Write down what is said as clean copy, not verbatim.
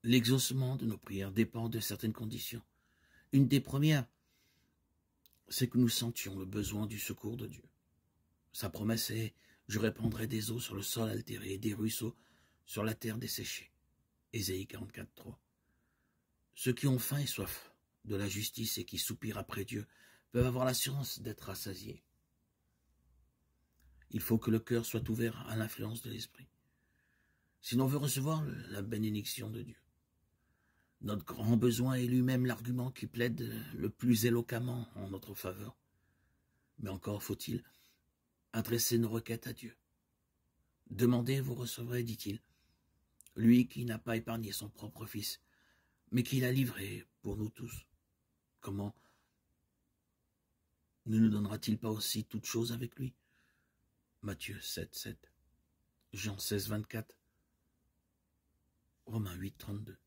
L'exaucement de nos prières dépend de certaines conditions. Une des premières, c'est que nous sentions le besoin du secours de Dieu. Sa promesse est « Je répandrai des eaux sur le sol altéré et des ruisseaux sur la terre desséchée ». Ésaïe 44, 3. Ceux qui ont faim et soif de la justice et qui soupirent après Dieu peuvent avoir l'assurance d'être rassasiés. Il faut que le cœur soit ouvert à l'influence de l'Esprit. Si l'on veut recevoir la bénédiction de Dieu, notre grand besoin est lui-même l'argument qui plaide le plus éloquemment en notre faveur. Mais encore faut-il adresser nos requêtes à Dieu. Demandez, vous recevrez, dit-il, lui qui n'a pas épargné son propre fils, mais qui l'a livré pour nous tous. Comment ne nous donnera-t-il pas aussi toutes choses avec lui? Matthieu 7, 7, Jean 16, 24, Romains 8, 32.